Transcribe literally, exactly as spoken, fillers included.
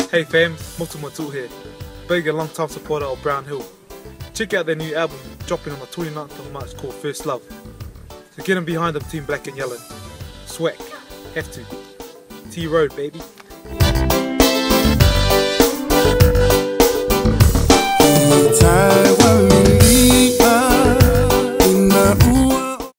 Hey fam, Motu Matu'u here, big and long time supporter of BrownHill. Check out their new album dropping on the twenty-ninth of March called First Love. So get them behind them, Team Black and Yellow. Swag, have to. T-Road baby.